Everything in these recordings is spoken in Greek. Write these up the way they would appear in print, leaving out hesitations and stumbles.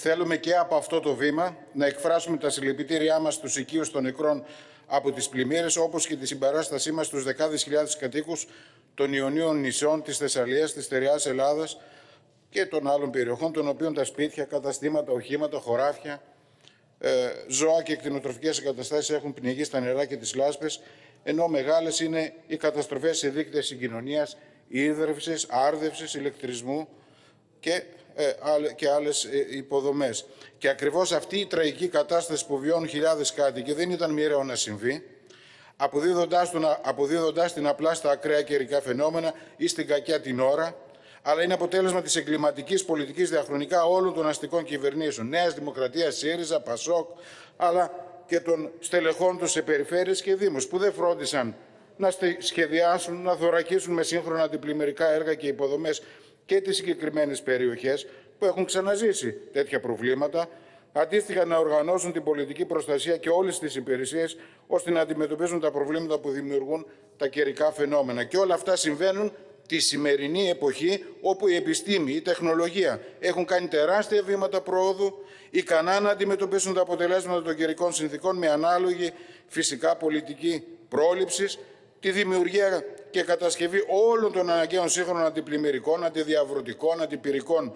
θέλουμε και από αυτό το βήμα να εκφράσουμε τα συλληπιτήριά μας στους οικείους των νεκρών από τις πλημμύρες, όπως και τη συμπαράστασή μας στους δεκάδες χιλιάδες κατοίκους των Ιωνίων νησιών, της Θεσσαλίας, της στερεάς Ελλάδας και των άλλων περιοχών, των οποίων τα σπίτια, καταστήματα, οχήματα, χωράφια, ζώα και κτηνοτροφικές εγκαταστάσεις έχουν πνιγεί στα νερά και τις λάσπες, ενώ μεγάλες είναι οι καταστροφές σε δίκτυα συγκοινωνίας, ίδρυυσης, άρδευσης, ηλεκτρισμού και άλλες υποδομές. Και ακριβώς αυτή η τραγική κατάσταση που βιώνουν χιλιάδες κάτοικοι δεν ήταν μοιραίο να συμβεί, αποδίδοντας την απλά στα ακραία καιρικά φαινόμενα ή στην κακιά την ώρα, αλλά είναι αποτέλεσμα της εγκληματικής πολιτικής διαχρονικά όλων των αστικών κυβερνήσεων, Νέας Δημοκρατίας, ΣΥΡΙΖΑ, ΠΑΣΟΚ, αλλά και των στελεχών τους σε περιφέρειες και δήμους, που δεν φρόντισαν να σχεδιάσουν, να θωρακίσουν με σύγχρονα αντιπλημμυρικά έργα και υποδομές και τις συγκεκριμένες περιοχές που έχουν ξαναζήσει τέτοια προβλήματα, αντίστοιχα να οργανώσουν την πολιτική προστασία και όλες τις υπηρεσίες ώστε να αντιμετωπίζουν τα προβλήματα που δημιουργούν τα καιρικά φαινόμενα. Και όλα αυτά συμβαίνουν τη σημερινή εποχή, όπου η επιστήμη, η τεχνολογία έχουν κάνει τεράστια βήματα προόδου, ικανά να αντιμετωπίσουν τα αποτελέσματα των καιρικών συνθήκων με ανάλογη φυσικά πολιτική πρόληψης, τη δημιουργία και κατασκευή όλων των αναγκαίων σύγχρονων αντιπλημμυρικών, αντιδιαβρωτικών, αντιπυρικών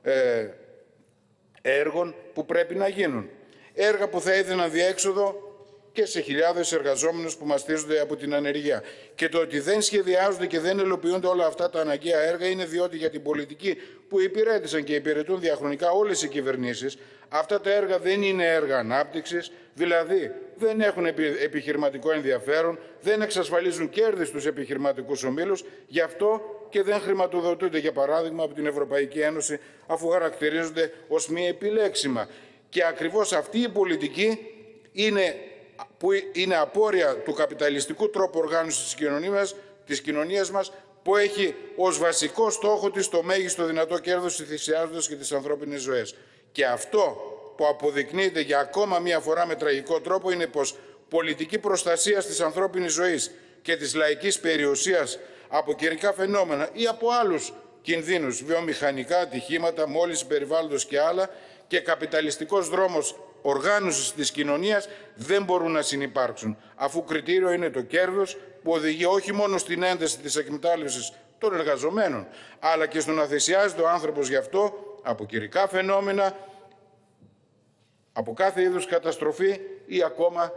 έργων που πρέπει να γίνουν. Έργα που θα έδιναν διέξοδο και σε χιλιάδες εργαζόμενους που μαστίζονται από την ανεργία. Και το ότι δεν σχεδιάζονται και δεν υλοποιούνται όλα αυτά τα αναγκαία έργα είναι διότι για την πολιτική που υπηρέτησαν και υπηρετούν διαχρονικά όλες οι κυβερνήσεις, αυτά τα έργα δεν είναι έργα ανάπτυξης, δηλαδή δεν έχουν επιχειρηματικό ενδιαφέρον, δεν εξασφαλίζουν κέρδη στους επιχειρηματικούς ομίλους, γι' αυτό και δεν χρηματοδοτούνται, για παράδειγμα, από την Ευρωπαϊκή Ένωση, αφού χαρακτηρίζονται ως μη επιλέξιμα. Και ακριβώς αυτή η πολιτική που είναι απόρρια του καπιταλιστικού τρόπου οργάνωσης της κοινωνίας μας, που έχει ως βασικό στόχο της το μέγιστο δυνατό κέρδος, θυσιάζοντας και τις ανθρώπινες ζωές. Και αυτό που αποδεικνύεται για ακόμα μία φορά με τραγικό τρόπο είναι πως πολιτική προστασία της ανθρώπινης ζωής και της λαϊκής περιουσίας από καιρικά φαινόμενα ή από άλλους κινδύνους, βιομηχανικά ατυχήματα, μόλυνση περιβάλλοντος και άλλα, και καπιταλιστικός δρόμος οργάνωσης της κοινωνίας δεν μπορούν να συνυπάρξουν, αφού κριτήριο είναι το κέρδος που οδηγεί όχι μόνο στην ένταση της εκμετάλλευσης των εργαζομένων, αλλά και στο να θυσιάζεται ο άνθρωπος γι' αυτό από καιρικά φαινόμενα, από κάθε είδους καταστροφή ή ακόμα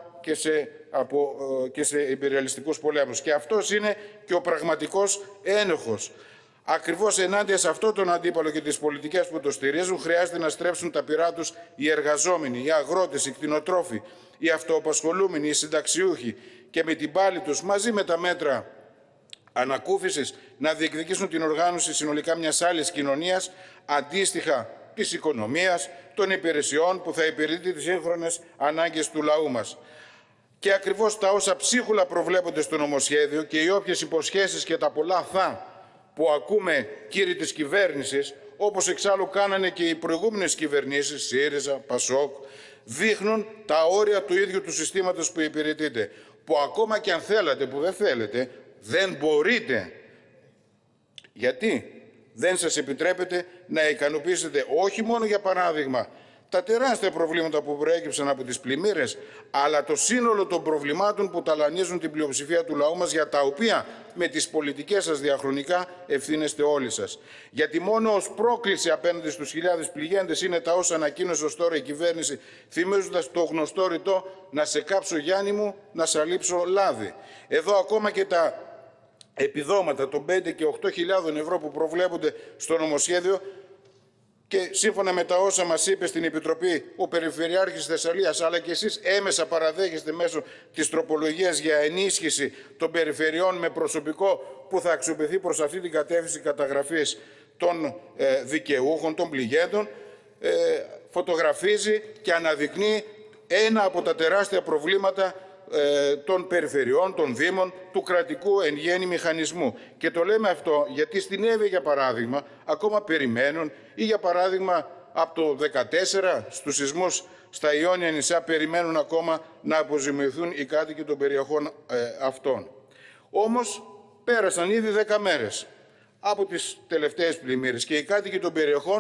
και σε υπεριαλιστικούς πολέμους. Και αυτός είναι και ο πραγματικός ένοχος. Ακριβώς ενάντια σε αυτόν τον αντίπαλο και τις πολιτικές που το στηρίζουν, χρειάζεται να στρέψουν τα πυρά τους οι εργαζόμενοι, οι αγρότες, οι κτηνοτρόφοι, οι αυτοαπασχολούμενοι, οι συνταξιούχοι, και με την πάλη τους, μαζί με τα μέτρα ανακούφισης, να διεκδικήσουν την οργάνωση συνολικά μιας άλλης κοινωνίας, αντίστοιχα της οικονομίας, των υπηρεσιών που θα υπηρετεί τις σύγχρονες ανάγκες του λαού μας. Και ακριβώς τα όσα ψίχουλα προβλέπονται στο νομοσχέδιο και οι όποιες υποσχέσεις και τα πολλά που ακούμε, κύριοι της κυβέρνησης, όπως εξάλλου κάνανε και οι προηγούμενες κυβερνήσεις, ΣΥΡΙΖΑ, ΠΑΣΟΚ, δείχνουν τα όρια του ίδιου του συστήματος που υπηρετείτε, που ακόμα και αν θέλατε, που δεν θέλετε, δεν μπορείτε. Γιατί δεν σας επιτρέπεται να ικανοποιήσετε όχι μόνο, για παράδειγμα, τα τεράστια προβλήματα που προέκυψαν από τις πλημμύρες, αλλά το σύνολο των προβλημάτων που ταλανίζουν την πλειοψηφία του λαού μας, για τα οποία με τις πολιτικές σας διαχρονικά ευθύνεστε όλοι σας. Γιατί μόνο ως πρόκληση απέναντι στους χιλιάδες πληγέντες είναι τα όσα ανακοίνωσε ως τώρα η κυβέρνηση, θυμίζοντας το γνωστό ρητό «να σε κάψω Γιάννη μου, να σε αλείψω λάδι». Εδώ ακόμα και τα επιδόματα των 5 και 8.000 ευρώ που προβλέπονται στο νομοσχέδιο, και σύμφωνα με τα όσα μας είπε στην Επιτροπή ο Περιφερειάρχης Θεσσαλίας, αλλά και εσείς έμεσα παραδέχεστε μέσω της τροπολογίας για ενίσχυση των περιφερειών με προσωπικό που θα αξιοποιηθεί προς αυτή την κατεύθυνση καταγραφής των δικαιούχων, των πληγέντων, φωτογραφίζει και αναδεικνύει ένα από τα τεράστια προβλήματα των περιφερειών, των δήμων, του κρατικού εν γέννη μηχανισμού. Και το λέμε αυτό γιατί στην Εύβοια, για παράδειγμα, ακόμα περιμένουν, ή για παράδειγμα από το 2014 στους σεισμούς στα Ιόνια νησιά περιμένουν ακόμα να αποζημιωθούν οι κάτοικοι των περιοχών αυτών. Όμως πέρασαν ήδη 10 μέρες από τις τελευταίες πλημμύρες και οι κάτοικοι των περιοχών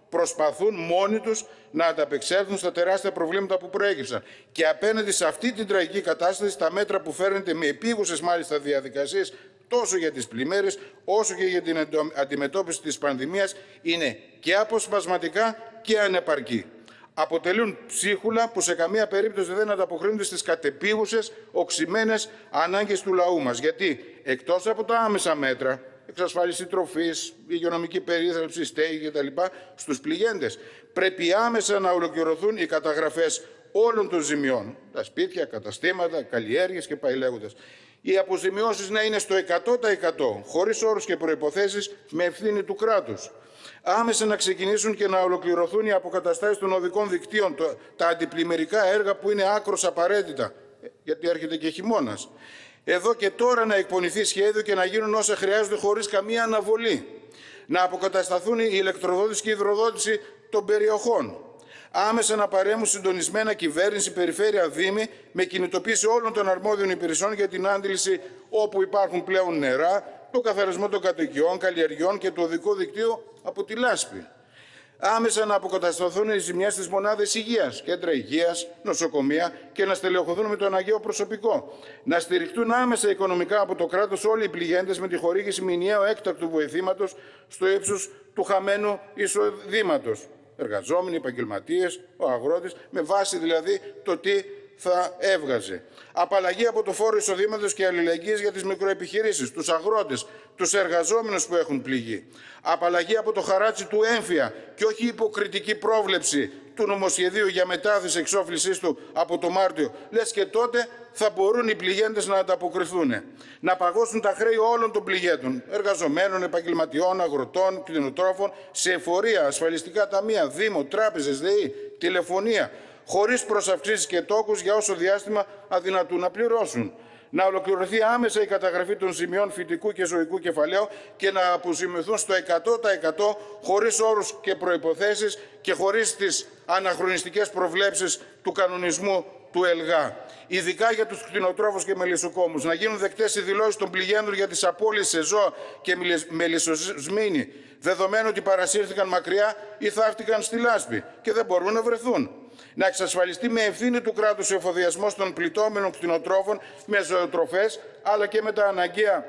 προσπαθούν μόνοι τους να ανταπεξέλθουν στα τεράστια προβλήματα που προέκυψαν. Και απέναντι σε αυτή την τραγική κατάσταση, τα μέτρα που φέρνετε με επίγουσες μάλιστα διαδικασίες, τόσο για τις πλημμύρες, όσο και για την αντιμετώπιση της πανδημίας, είναι και αποσπασματικά και ανεπαρκή. Αποτελούν ψίχουλα που σε καμία περίπτωση δεν ανταποκρίνονται στις κατεπίγουσες, οξυμένες ανάγκες του λαού μας. Γιατί εκτός από τα άμεσα μέτρα, εξασφάλιση τροφής, υγειονομική περίθαλψη, στέγη κτλ. Στους πληγέντες, πρέπει άμεσα να ολοκληρωθούν οι καταγραφές όλων των ζημιών. Τα σπίτια, καταστήματα, καλλιέργειες και πάει λέγοντας. Οι αποζημιώσεις να είναι στο 100%, χωρίς όρους και προϋποθέσεις, με ευθύνη του κράτους. Άμεσα να ξεκινήσουν και να ολοκληρωθούν οι αποκαταστάσεις των οδικών δικτύων, τα αντιπλημμυρικά έργα που είναι άκρως απαραίτητα, γιατί έρχεται και χειμώνας. Εδώ και τώρα να εκπονηθεί σχέδιο και να γίνουν όσα χρειάζονται χωρίς καμία αναβολή. Να αποκατασταθούν η ηλεκτροδότηση και η υδροδότηση των περιοχών. Άμεσα να παρέμβουν συντονισμένα κυβέρνηση, περιφέρεια, δήμοι, με κινητοποίηση όλων των αρμόδιων υπηρεσιών για την άντληση όπου υπάρχουν πλέον νερά, το καθαρισμό των κατοικιών, καλλιεργειών και το οδικό δικτύο από τη λάσπη. Άμεσα να αποκατασταθούν οι ζημιές στις μονάδες υγείας, κέντρα υγείας, νοσοκομεία και να στελεχωθούν με το αναγκαίο προσωπικό. Να στηριχτούν άμεσα οικονομικά από το κράτος όλοι οι πληγέντες με τη χορήγηση μηνιαίου έκτακτου βοηθήματος στο ύψος του χαμένου εισοδήματος. Εργαζόμενοι, επαγγελματίες, ο αγρότης, με βάση δηλαδή το τι θα έβγαζε. Απαλλαγή από το φόρο εισοδήματος και αλληλεγγύης για τις μικροεπιχειρήσεις, τους αγρότες, τους εργαζόμενους που έχουν πληγεί. Απαλλαγή από το χαράτσι του έμφυα και όχι υποκριτική πρόβλεψη του νομοσχεδίου για μετάθεση εξόφλησής του από το Μάρτιο. Λες και τότε θα μπορούν οι πληγέντες να ανταποκριθούν. Να παγώσουν τα χρέη όλων των πληγέντων, εργαζομένων, επαγγελματιών, αγροτών, κτηνοτρόφων, σε εφορία, ασφαλιστικά ταμεία, δήμο, τράπεζες, ΔΕΗ, τηλεφωνία, χωρίς προσαυξήσεις και τόκους για όσο διάστημα αδυνατούν να πληρώσουν. Να ολοκληρωθεί άμεσα η καταγραφή των ζημιών φυτικού και ζωικού κεφαλαίου και να αποζημιωθούν στο 100% χωρίς όρους και προϋποθέσεις και χωρίς τις αναχρονιστικές προβλέψεις του κανονισμού του ΕΛΓΑ. Ειδικά για τους κτηνοτρόφους και μελισσοκόμους. Να γίνουν δεκτές οι δηλώσεις των πληγέντων για τις απώλειες σε ζώα και μελισσοσμήνη, δεδομένου ότι παρασύρθηκαν μακριά ή θαύτηκαν στη λάσπη και δεν μπορούν να βρεθούν. Να εξασφαλιστεί με ευθύνη του κράτους ο εφοδιασμός των πληττόμενων κτηνοτρόφων με ζωοτροφές, αλλά και με τα αναγκαία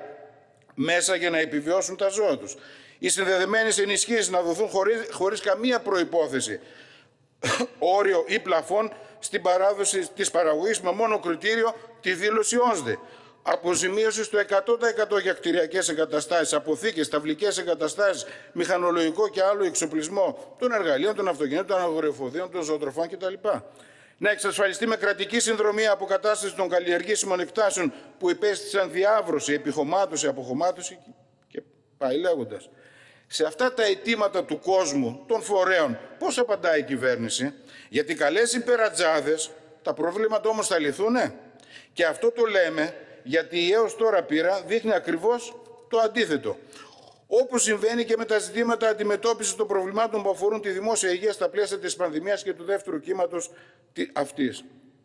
μέσα για να επιβιώσουν τα ζώα τους. Οι συνδεδεμένες ενισχύσεις να δοθούν χωρίς καμία προϋπόθεση, όριο ή πλαφόν στην παράδοση της παραγωγής, με μόνο κριτήριο τη δήλωση ΩΣΔΕ. Αποζημίωση στο 100% για κτηριακές εγκαταστάσεις, αποθήκες, ταυλικές εγκαταστάσεις, μηχανολογικό και άλλο εξοπλισμό των εργαλείων, των αυτοκινήτων, των αγορεφοδίων, των ζωοτροφών κτλ. Να εξασφαλιστεί με κρατική συνδρομή αποκατάσταση των καλλιεργήσιμων εκτάσεων που υπέστησαν διάβρωση, επιχωμάτωση, αποχωμάτωση και πάει λέγοντας. Σε αυτά τα αιτήματα του κόσμου, των φορέων, πώς απαντάει η κυβέρνηση? Γιατί καλές υπερατζάδες, τα προβλήματα όμως θα λυθούνε? Και αυτό το λέμε γιατί η έως τώρα πείρα δείχνει ακριβώς το αντίθετο. Όπως συμβαίνει και με τα ζητήματα αντιμετώπισης των προβλημάτων που αφορούν τη δημόσια υγεία στα πλαίσια της πανδημίας και του δεύτερου κύματος αυτής.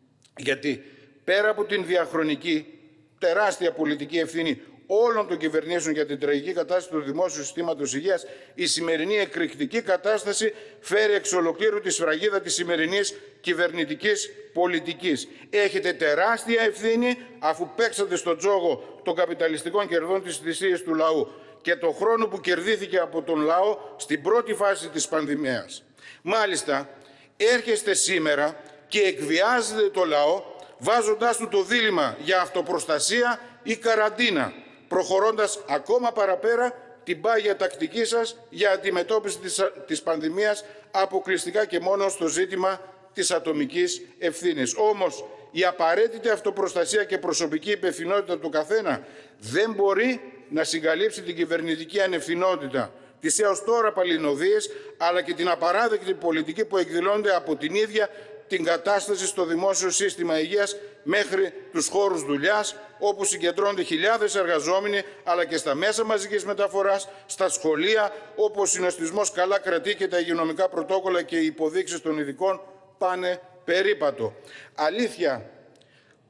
Γιατί πέρα από την διαχρονική τεράστια πολιτική ευθύνη όλων των κυβερνήσεων για την τραγική κατάσταση του δημόσιου συστήματος υγείας, η σημερινή εκρηκτική κατάσταση φέρει εξ ολοκλήρου τη σφραγίδα της σημερινής κυβερνητικής πολιτικής. Έχετε τεράστια ευθύνη αφού παίξατε στον τζόγο των καπιταλιστικών κερδών της θυσίας του λαού και το χρόνο που κερδίθηκε από τον λαό στην πρώτη φάση της πανδημίας. Μάλιστα, έρχεστε σήμερα και εκβιάζετε το λαό βάζοντάς του το δίλημμα για αυτοπροστασία ή καραντίνα, προχωρώντας ακόμα παραπέρα την πάγια τακτική σας για αντιμετώπιση της πανδημίας αποκλειστικά και μόνο στο ζήτημα της ατομικής ευθύνης. Όμως, η απαραίτητη αυτοπροστασία και προσωπική υπευθυνότητα του καθένα δεν μπορεί να συγκαλύψει την κυβερνητική ανευθυνότητα, τις έως τώρα παλινοδίες, αλλά και την απαράδεκτη πολιτική που εκδηλώνεται από την ίδια την κατάσταση στο δημόσιο σύστημα υγείας μέχρι τους χώρους δουλειάς, όπου συγκεντρώνονται χιλιάδες εργαζόμενοι, αλλά και στα μέσα μαζικής μεταφοράς, στα σχολεία, όπου ο συνοστισμός καλά κρατεί και τα υγειονομικά πρωτόκολλα και οι υποδείξεις των ειδικών πάνε περίπατο. Αλήθεια,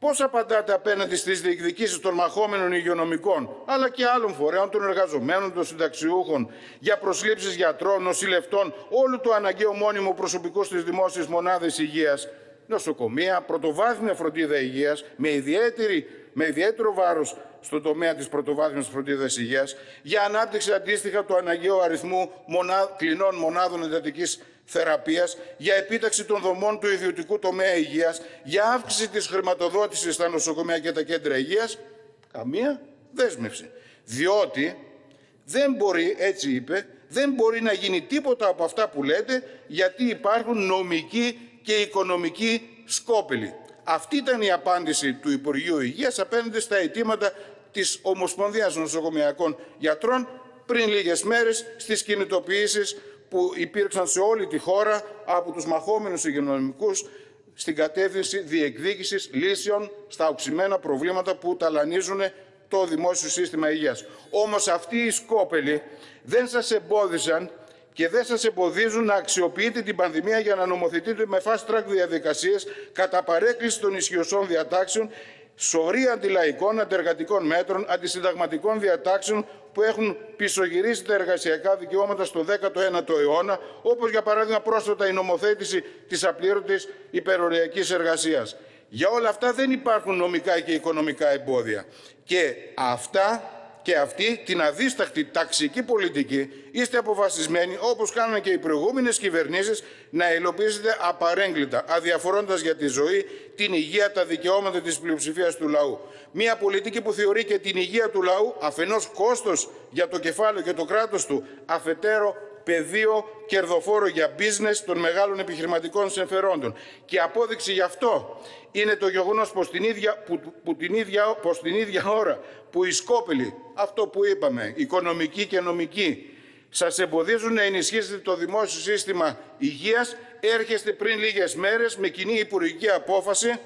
Πώς απαντάτε απέναντι στις διεκδικήσεις των μαχόμενων υγειονομικών, αλλά και άλλων φορέων, των εργαζομένων, των συνταξιούχων, για προσλήψεις γιατρών, νοσηλευτών, όλου του αναγκαίου μόνιμου προσωπικού στις δημόσιες μονάδες υγείας, νοσοκομεία, πρωτοβάθμια φροντίδα υγείας, με ιδιαίτερο βάρος στον τομέα της πρωτοβάθμιας φροντίδας υγείας, για ανάπτυξη αντίστοιχα του αναγκαίου αριθμού κλινών μονάδων εντατικής θεραπείας, για επίταξη των δομών του ιδιωτικού τομέα υγείας, για αύξηση της χρηματοδότησης στα νοσοκομεία και τα κέντρα υγείας. Καμία δέσμευση. Διότι δεν μπορεί, έτσι είπε, δεν μπορεί να γίνει τίποτα από αυτά που λέτε, γιατί υπάρχουν νομικοί και οικονομικοί σκόπελοι. Αυτή ήταν η απάντηση του Υπουργείου Υγείας απέναντι στα αιτήματα της Ομοσπονδίας Νοσοκομειακών Γιατρών πριν λίγες μέρες στις κινητοποιήσεις που υπήρξαν σε όλη τη χώρα από τους μαχόμενους υγειονομικούς στην κατεύθυνση διεκδίκησης λύσεων στα οξυμένα προβλήματα που ταλανίζουν το δημόσιο σύστημα υγείας. Όμως αυτοί οι σκόπελοι δεν σας εμπόδισαν και δεν σας εμποδίζουν να αξιοποιείτε την πανδημία για να νομοθετείτε με fast track διαδικασίες κατά παρέκκληση των ισχυωσών διατάξεων, σωρία αντιλαϊκών, αντεργατικών μέτρων, αντισυνταγματικών διατάξεων που έχουν πισωγυρίσει τα εργασιακά δικαιώματα στο 19ο αιώνα, όπως για παράδειγμα πρόσφατα η νομοθέτηση της απλήρωτης υπεροριακής εργασίας. Για όλα αυτά δεν υπάρχουν νομικά και οικονομικά εμπόδια. Και αυτή την αδίσταχτη ταξική πολιτική είστε αποφασισμένοι, όπως κάνουν και οι προηγούμενες κυβερνήσεις, να υλοποιήσετε απαρέγκλητα, αδιαφορώντας για τη ζωή, την υγεία, τα δικαιώματα της πλειοψηφίας του λαού. Μια πολιτική που θεωρεί και την υγεία του λαού αφενός κόστος για το κεφάλαιο και το κράτος του, αφετέρου πεδίο κερδοφόρο για business των μεγάλων επιχειρηματικών συμφερόντων. Και απόδειξη γι' αυτό είναι το γεγονός πως την ίδια ώρα που οι σκόπελοι, αυτό που είπαμε, οικονομικοί και νομικοί, σας εμποδίζουν να ενισχύσετε το δημόσιο σύστημα υγείας, έρχεστε πριν λίγες μέρες με κοινή υπουργική απόφαση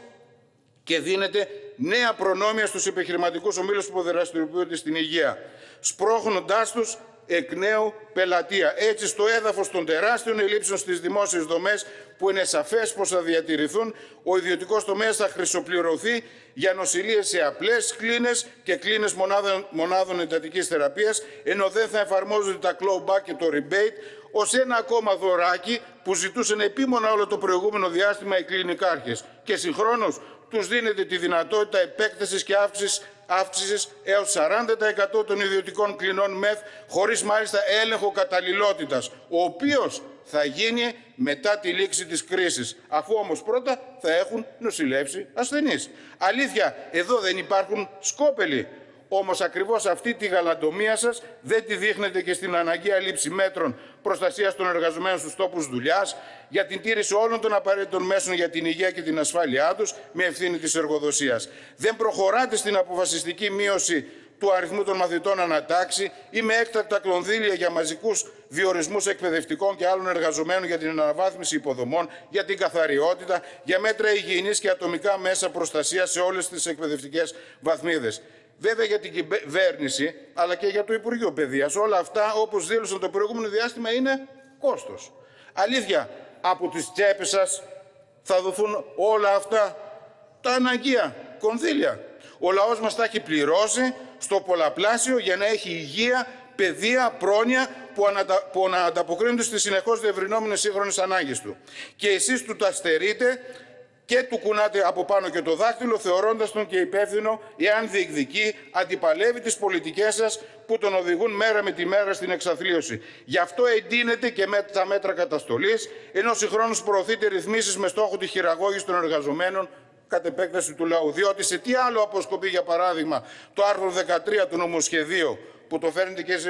και δίνετε νέα προνόμια στους επιχειρηματικούς ομίλους που δραστηριοποιούνται στην υγεία, σπρώχνοντάς τους εκ νέου πελατεία. Έτσι, στο έδαφος των τεράστιων ελλείψεων στις δημόσιες δομές, που είναι σαφές πως θα διατηρηθούν, ο ιδιωτικός τομέας θα χρυσοπληρωθεί για νοσηλείες σε απλές κλίνες και κλίνες μονάδων εντατικής θεραπείας, ενώ δεν θα εφαρμόζονται τα clawback και το rebate, ως ένα ακόμα δωράκι που ζητούσαν επίμονα όλο το προηγούμενο διάστημα οι κλινικάρχες. Και συγχρόνως τους δίνεται τη δυνατότητα επέκτασης και αύξησης έως 40% των ιδιωτικών κλινών ΜΕΘ, χωρίς μάλιστα έλεγχο καταλληλότητας, ο οποίος θα γίνει μετά τη λήξη της κρίσης, αφού όμως πρώτα θα έχουν νοσηλεύσει ασθενείς. Αλήθεια, εδώ δεν υπάρχουν σκόπελοι. Όμως ακριβώς αυτή τη γαλαντομία σας δεν τη δείχνετε και στην αναγκαία λήψη μέτρων προστασίας των εργαζομένων στους τόπους δουλειάς, για την τήρηση όλων των απαραίτητων μέσων για την υγεία και την ασφάλειά τους με ευθύνη της εργοδοσίας. Δεν προχωράτε στην αποφασιστική μείωση του αριθμού των μαθητών ανατάξη ή με έκτακτα κονδύλια για μαζικούς διορισμούς εκπαιδευτικών και άλλων εργαζομένων για την αναβάθμιση υποδομών, για την καθαριότητα, για μέτρα υγιεινής και ατομικά μέσα προστασίας σε όλες τις εκπαιδευτικές βαθμίδες. Βέβαια για την κυβέρνηση, αλλά και για το Υπουργείο Παιδείας, όλα αυτά, όπως δήλωσαν το προηγούμενο διάστημα, είναι κόστος. Αλήθεια, από τις τσέπες σας θα δοθούν όλα αυτά τα αναγκαία κονδύλια. Ο λαός μας τα έχει πληρώσει στο πολλαπλάσιο για να έχει υγεία, παιδεία, πρόνοια που να ανταποκρίνονται στις συνεχώς διευρυνόμενες σύγχρονες ανάγκες του. Και εσείς του τα στερείτε και του κουνάτε από πάνω και το δάχτυλο, θεωρώντας τον και υπεύθυνο εάν διεκδικεί, αντιπαλεύει τις πολιτικές σας που τον οδηγούν μέρα με τη μέρα στην εξαθλίωση. Γι' αυτό εντείνεται και με τα μέτρα καταστολής, ενώ συγχρόνως προωθείται ρυθμίσεις με στόχο τη χειραγώγηση των εργαζομένων κατ' επέκταση του λαού. Διότι σε τι άλλο αποσκοπεί, για παράδειγμα, το άρθρο 13 του νομοσχεδίου, που το φέρνετε και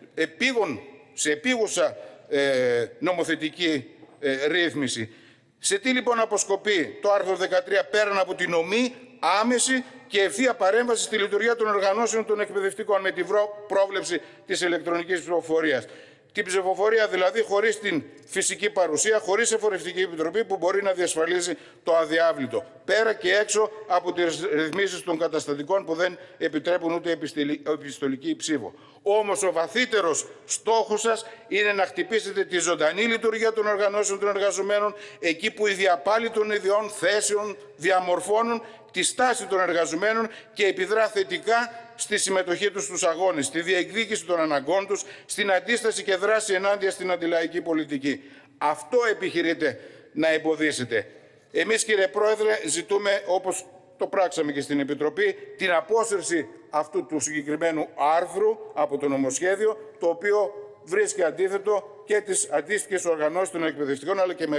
σε επίγουσα νομοθετική ρύθμιση. Σε τι λοιπόν αποσκοπεί το άρθρο 13 πέραν από την ομή, άμεση και ευθεία παρέμβαση στη λειτουργία των οργανώσεων των εκπαιδευτικών με τη πρόβλεψη της ηλεκτρονικής ψηφοφορίας. Την ψηφοφορία δηλαδή χωρίς την φυσική παρουσία, χωρίς εφορευτική επιτροπή που μπορεί να διασφαλίζει το αδιάβλητο. Πέρα και έξω από τις ρυθμίσεις των καταστατικών που δεν επιτρέπουν ούτε επιστολική ψήφο. Όμως ο βαθύτερος στόχος σας είναι να χτυπήσετε τη ζωντανή λειτουργία των οργανώσεων των εργαζομένων, εκεί που οι διαπάλοι των ιδιών θέσεων διαμορφώνουν τη στάση των εργαζομένων και επιδρά θετικά στη συμμετοχή τους στους αγώνες, στη διεκδίκηση των αναγκών τους, στην αντίσταση και δράση ενάντια στην αντιλαϊκή πολιτική. Αυτό επιχειρείτε να εμποδίσετε. Εμείς, κύριε Πρόεδρε, ζητούμε, όπως το πράξαμε και στην Επιτροπή, την απόσυρση αυτού του συγκεκριμένου άρθρου από το νομοσχέδιο, το οποίο βρίσκει αντίθετο και τις αντίστοιχες οργανώσεις των εκπαιδευτικών, αλλά και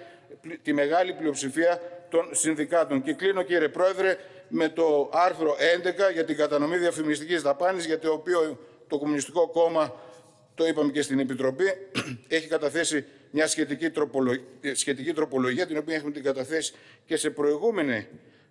τη μεγάλη πλειοψηφία των συνδικάτων. Και κλείνω, κύριε Πρόεδρε, με το άρθρο 11 για την κατανομή διαφημιστικής δαπάνης, για το οποίο το Κομμουνιστικό Κόμμα, το είπαμε και στην Επιτροπή, έχει καταθέσει μια σχετική τροπολογία, την οποία έχουμε την καταθέσει και σε προηγούμενη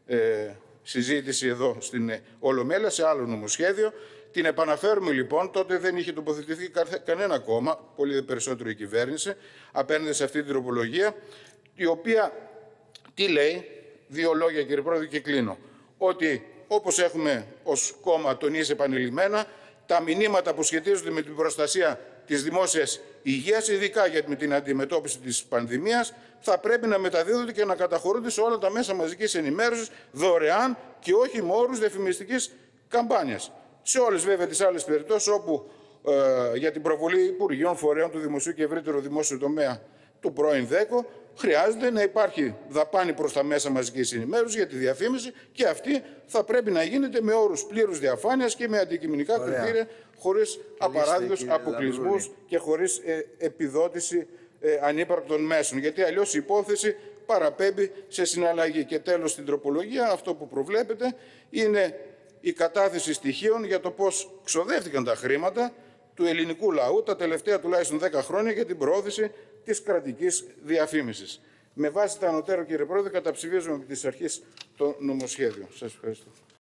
συζήτηση εδώ στην Ολομέλεια, σε άλλο νομοσχέδιο. Την επαναφέρουμε λοιπόν. Τότε δεν είχε τοποθετηθεί κανένα κόμμα, πολύ περισσότερο η κυβέρνηση, απέναντι σε αυτή την τροπολογία, η οποία τι λέει? Δύο λόγια, κύριε Πρόεδρε, και κλείνω. Ότι όπως έχουμε ως κόμμα τονίσει επανειλημμένα, τα μηνύματα που σχετίζονται με την προστασία της δημόσιας υγείας, ειδικά για την αντιμετώπιση της πανδημίας, θα πρέπει να μεταδίδονται και να καταχωρούνται σε όλα τα μέσα μαζικής ενημέρωσης δωρεάν και όχι με όρους διαφημιστικής καμπάνιας. Σε όλες βέβαια τις άλλες περιπτώσεις όπου για την προβολή υπουργείων, φορέων του δημοσίου και ευρύτερου δημόσιου τομέα του πρώην ΔΕΚΟ χρειάζεται να υπάρχει δαπάνη προς τα μέσα μαζικής ενημέρωσης για τη διαφήμιση, και αυτή θα πρέπει να γίνεται με όρους πλήρους διαφάνειας και με αντικειμενικά κριτήρια, χωρίς απαράδεκτους αποκλεισμούς και χωρίς επιδότηση ανύπαρκτων μέσων. Γιατί αλλιώς η υπόθεση παραπέμπει σε συναλλαγή. Και τέλος, στην τροπολογία αυτό που προβλέπεται είναι η κατάθεση στοιχείων για το πώς ξοδεύτηκαν τα χρήματα του ελληνικού λαού τα τελευταία τουλάχιστον 10 χρόνια για την προώθηση της κρατικής διαφήμισης. Με βάση τα ανωτέρω, κύριε Πρόεδρε, καταψηφίζουμε επί της αρχής το νομοσχέδιο. Σας ευχαριστώ.